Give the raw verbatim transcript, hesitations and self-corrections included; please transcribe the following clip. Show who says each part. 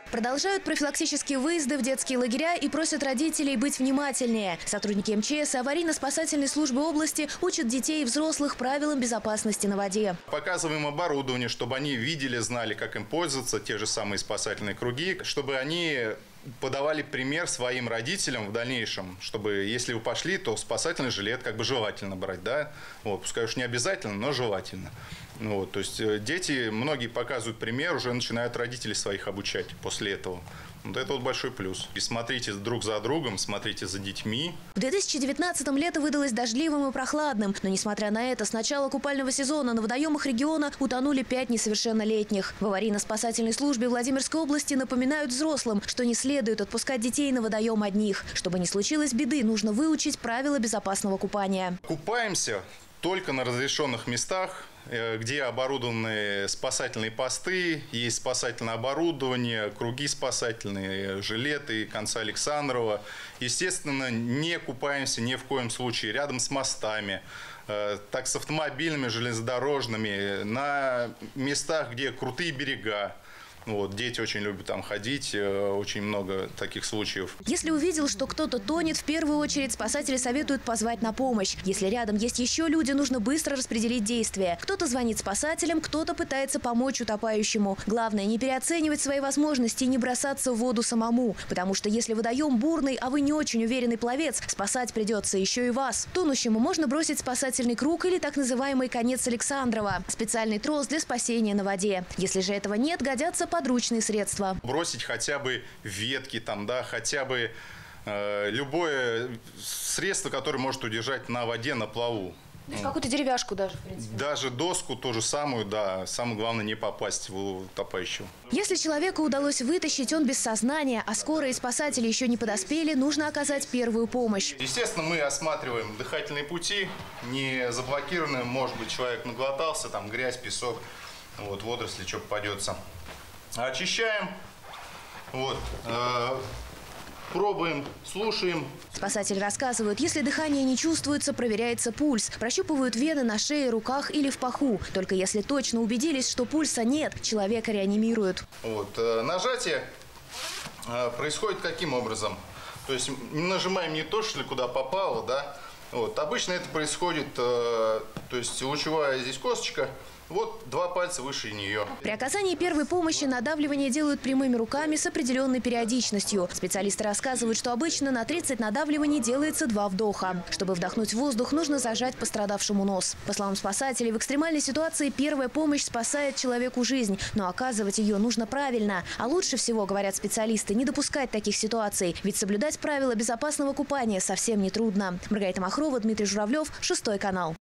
Speaker 1: Продолжают профилактические выезды в детские лагеря и просят родителей быть внимательнее. Сотрудники эм че эс и аварийно-спасательной службы области учат детей и взрослых правилам безопасности на воде.
Speaker 2: Показываем оборудование, чтобы они видели, знали, как им пользоваться, те же самые спасательные круги, чтобы они подавали пример своим родителям в дальнейшем, чтобы, если вы пошли, то спасательный жилет как бы желательно брать, да, вот, пускай уж не обязательно, но желательно. Вот, то есть дети, многие показывают пример, уже начинают родителей своих обучать после этого. Вот это вот большой плюс. И смотрите друг за другом, смотрите за детьми.
Speaker 1: В две тысячи девятнадцатом лето выдалось дождливым и прохладным. Но, несмотря на это, с начала купального сезона на водоемах региона утонули пять несовершеннолетних. В аварийно-спасательной службе Владимирской области напоминают взрослым, что не следует отпускать детей на водоем одних. Чтобы не случилось беды, нужно выучить правила безопасного купания.
Speaker 2: Купаемся только на разрешенных местах, где оборудованы спасательные посты, есть спасательное оборудование, круги спасательные, жилеты конца Александрова. Естественно, не купаемся ни в коем случае рядом с мостами, так с автомобильными, железнодорожными, на местах, где крутые берега. Вот, дети очень любят там ходить, очень много таких случаев.
Speaker 1: Если увидел, что кто-то тонет, в первую очередь спасатели советуют позвать на помощь. Если рядом есть еще люди, нужно быстро распределить действия. Кто-то звонит спасателям, кто-то пытается помочь утопающему. Главное, не переоценивать свои возможности и не бросаться в воду самому. Потому что если водоем бурный, а вы не очень уверенный пловец, спасать придется еще и вас. Тонущему можно бросить спасательный круг или так называемый конец Александрова. Специальный трос для спасения на воде. Если же этого нет, годятся подручные средства.
Speaker 2: Бросить хотя бы ветки, там, да, хотя бы э, любое средство, которое может удержать на воде, на плаву.
Speaker 1: То есть какую-то деревяшку даже, в принципе.
Speaker 2: Даже доску, ту же самую, да. Самое главное не попасть в утопающего.
Speaker 1: Если человеку удалось вытащить, он без сознания, а скорые спасатели еще не подоспели, нужно оказать первую помощь.
Speaker 2: Естественно, мы осматриваем дыхательные пути, не заблокированы, может быть, человек наглотался, там грязь, песок, вот, водоросли, что попадется. Очищаем, вот, э, пробуем, слушаем.
Speaker 1: Спасатели рассказывают, если дыхание не чувствуется, проверяется пульс. Прощупывают вены на шее, руках или в паху. Только если точно убедились, что пульса нет, человека реанимируют.
Speaker 2: Вот, э, нажатие э, происходит каким образом? То есть нажимаем не то, что ли, куда попало, да. Вот, обычно это происходит, э, то есть лучевая здесь косточка. Вот два пальца выше нее.
Speaker 1: При оказании первой помощи надавливание делают прямыми руками с определенной периодичностью. Специалисты рассказывают, что обычно на тридцать надавливаний делается два вдоха. Чтобы вдохнуть воздух, нужно зажать пострадавшему нос. По словам спасателей, в экстремальной ситуации первая помощь спасает человеку жизнь, но оказывать ее нужно правильно. А лучше всего, говорят специалисты, не допускать таких ситуаций. Ведь соблюдать правила безопасного купания совсем не трудно. Маргарита Махрова, Дмитрий Журавлев, Шестой канал.